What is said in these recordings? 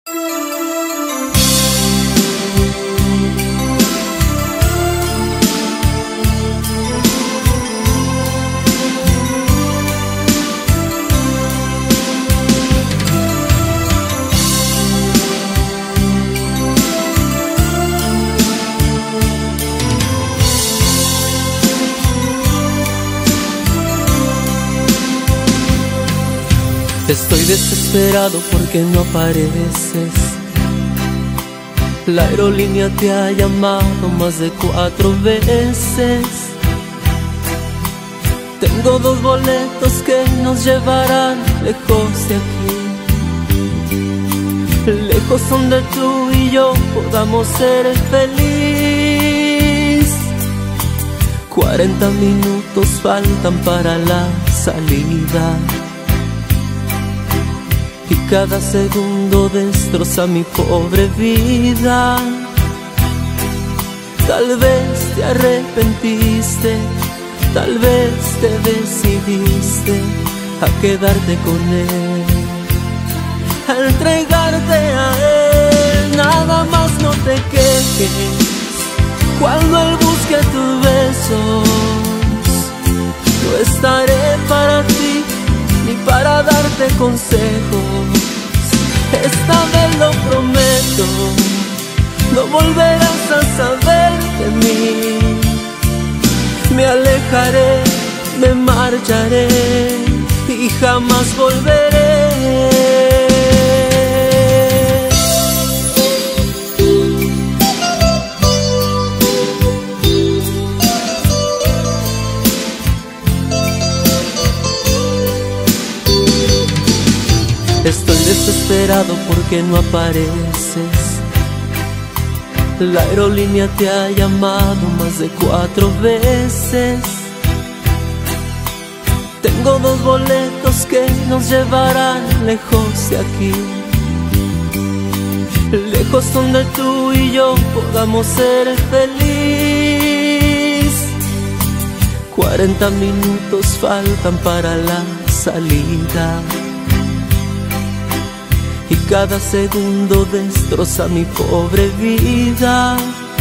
Estoy desesperado porque no apareces. La aerolínea te ha llamado más de 4 veces. Tengo 2 boletos que nos llevarán lejos de aquí, lejos donde tú y yo podamos ser feliz. 40 minutos faltan para la salida y cada segundo destroza mi pobre vida. Tal vez te arrepentiste, tal vez te decidiste a quedarte con él, a entregarte a él. Nada más no te quejes cuando él busque tus besos. Yo estaré para ti ni para darte consejos. Esta vez lo prometo, no volverás a saber de mí. Me alejaré, me marcharé y jamás volveré. Estoy desesperado porque no apareces. La aerolínea te ha llamado más de 4 veces. Tengo 2 boletos que nos llevarán lejos de aquí, lejos donde tú y yo podamos ser feliz. 40 minutos faltan para la salida y cada segundo destroza mi pobre vida.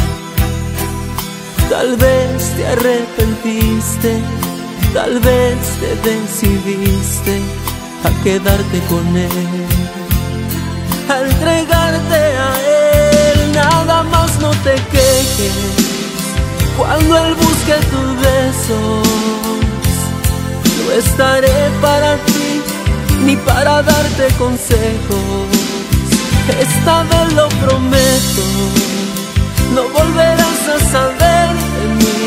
Tal vez te arrepentiste, tal vez te decidiste a quedarte con él, a entregarte a él. Nada más no te quejes cuando él busque tus besos. No estaré para ti ni para darte consejos. Esta vez lo prometo, no volverás a saber de mí.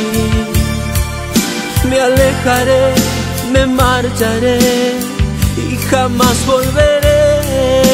Me alejaré, me marcharé y jamás volveré.